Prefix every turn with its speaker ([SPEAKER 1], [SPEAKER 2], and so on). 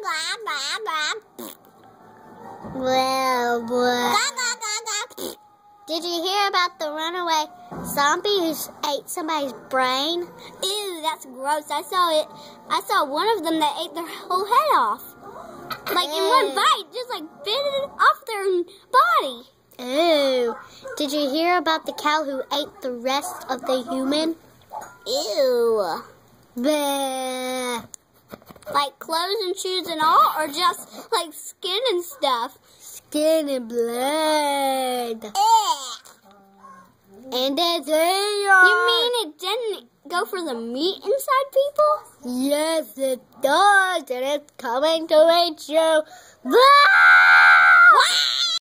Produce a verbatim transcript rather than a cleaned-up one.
[SPEAKER 1] Well, boy. Did you hear about the runaway zombie who ate somebody's brain?
[SPEAKER 2] Ew, that's gross. I saw it. I saw one of them that ate their whole head off. Like in one bite, just like bit it off their body.
[SPEAKER 1] Ew. Did you hear about the cow who ate the rest of the human?
[SPEAKER 2] Ew.
[SPEAKER 1] Bleh.
[SPEAKER 2] Like clothes and shoes and all, or just like skin and stuff?
[SPEAKER 1] Skin and blood.
[SPEAKER 2] Ugh.
[SPEAKER 1] And that's it.
[SPEAKER 2] You mean it didn't go for the meat inside people?
[SPEAKER 1] Yes, it does, and it's coming to eat you. Blah!